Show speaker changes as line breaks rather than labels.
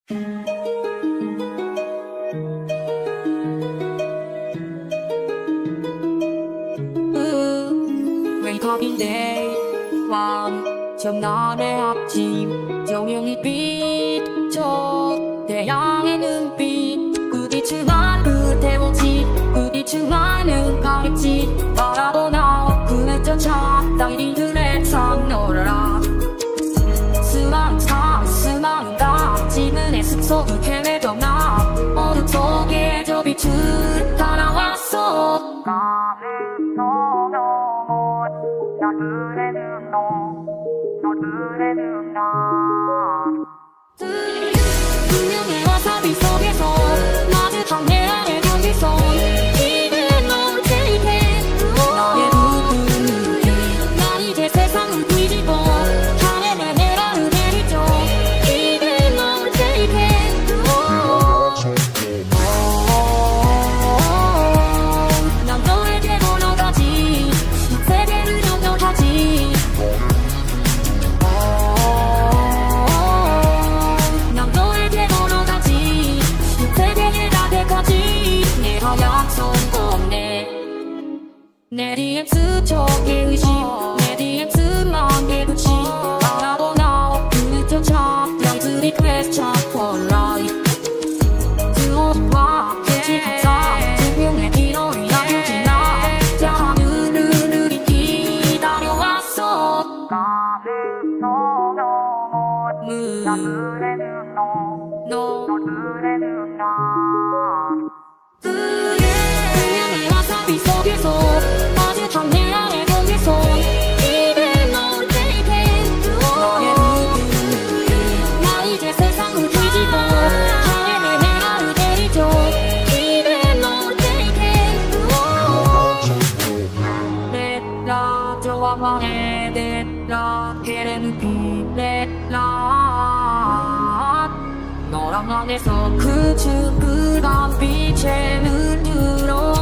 Wake up in day one 전날의 아침 조명이 비춰 태양의 눈빛 부딪히만 끝에 오지 부딪히만은 가겠지 바라보나 그네 쫓아 달리들의 참 놀라 수많은 지문의 숲속을 헤매던 나 어둠 속에 저 빛을 따라왔어 나는 너 그래는 나 분명히 와사비 속에서 마주한 내 안의 경계선 이제 널 take 나의 눈이 난 이제 세상을 뒤집어 하늘에 내 발을 내리죠 이제 널 take 난 너에게 걸어가지 세계를 넘겨가지 난 너에게 걸어가지 세계에 닿게까지 내가 약속 없네 내 DM 스쳐의 의심 내 DM 스망의 눈치 바라보나 그늘 쫓아 양들이 question for life 들어와 지금사 증명의 기로이 아프지 나 자 하늘을 기다려왔어 나는 너 그래는 나 분명히 와사비 속에서 마주한 내 안의 경계선 이제 널 take 나의 눈이 나 이제 세상을 뒤집어 하늘에 내 발을 내리죠 이제 널 take 렛라 저와 렛라 해는 빛 렛라 너랑 안에서 그 츠그한 빛의 눈으로